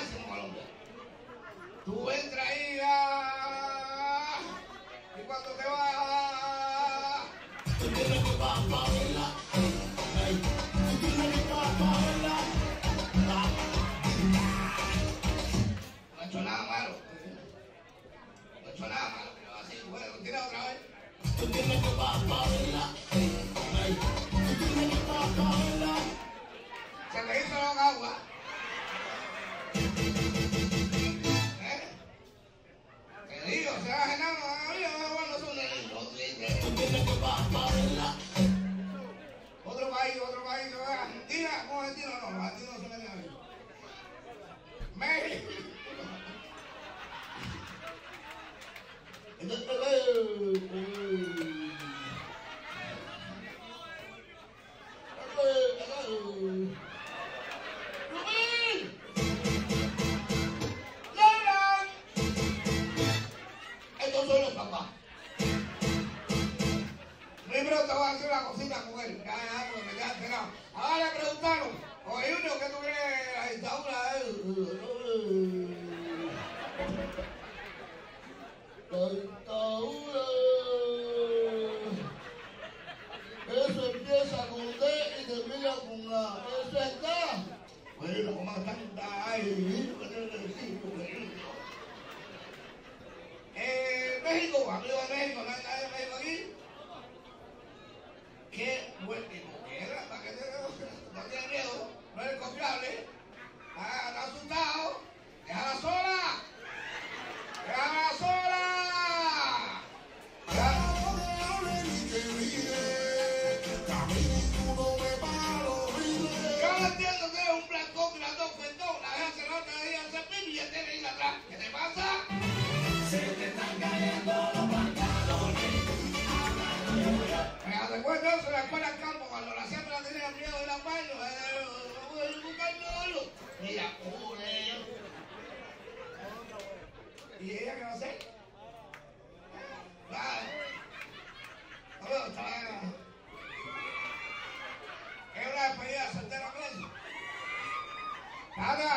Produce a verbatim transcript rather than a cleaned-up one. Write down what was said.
máximo en Colombia. Tú entras ahí ah, y cuando te vas, tú tienes que pa, pa verla. Tú tienes que pa, pa verla. No he hecho nada malo. No he hecho nada malo, pero así, bueno, tira otra vez. Tú tienes que pa, pa verla. Tú tienes que pa, pa verla. Se te hizo la agua. Digo, se va a ganar, no son enemigos. Otro país, otro país, Argentina, con Argentina no, los argentinos no son enemigos. México. Estos son los papás. Primero te voy a hacer una cosita con él. Ya, ya, porque me quedan pegados. Ahora le preguntaron, oye, Junior, ¿qué tú crees de la dictadura de él? La dictadura. Eso empieza con D y termina con A. Eso está. Bueno, como tanta ay, Eh, México, amigo de México, no hay nadie de México aquí. Qué buen tipo que era, para que te, no tiene miedo, no es confiable. Ah, está asustado. Déjala sola. Déjala sola. Yo no entiendo que eres un blancón, grandote, cuentón, la deja que la otra día hace pipi y ya tiene que ir atrás. ¿Qué te pasa? Se te están cayendo los pantalones. Me recuerdo eso en la escuela al campo, cuando la siempre la tenía miedo de ir al baño, voy a buscarlo. Mira, pobre. ¿Y ella qué va a hacer? Nada. No veo, está bien. Es una despedida soltera, ¿no? Nada.